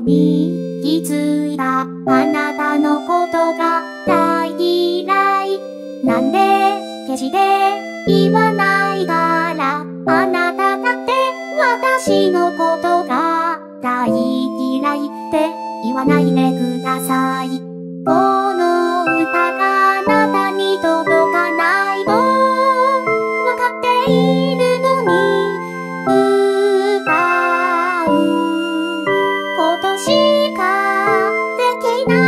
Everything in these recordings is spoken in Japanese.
に気づいた。あなたのことが大嫌い。なんで決して言わないから。あなただって私のことが大嫌いって言わないでください。この歌があなたに届かないとわかっているのに歌うことしかできない。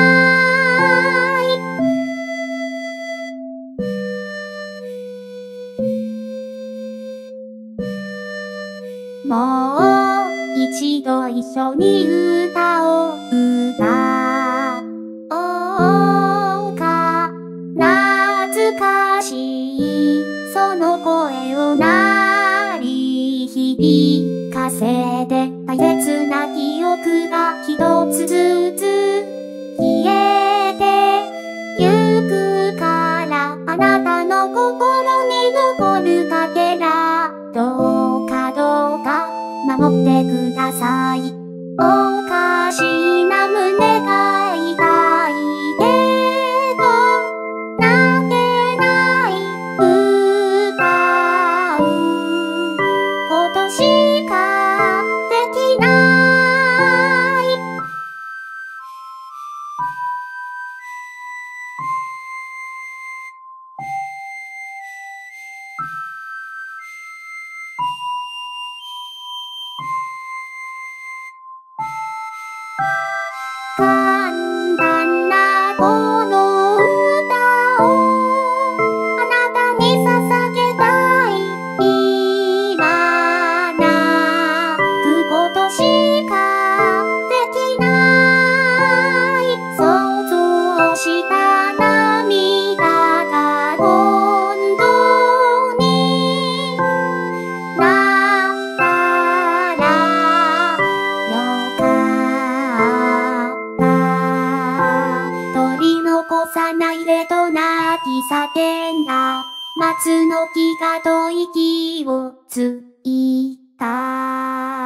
もう一度一緒に歌おう。歌おうか。懐かしいその声を鳴り響かせて、大切な記憶が一つずつ消えてゆくから。あなたの心に残るかけら、どうか守ってください。おかしな胸が痛いけど泣けない。歌うことしかできない。簡単なこの歌をあなたに捧げたい。今泣くことしかできない。想像した涙が本当になったらよかった。取り残さないでと泣き叫んだ。松の木が吐息をついた。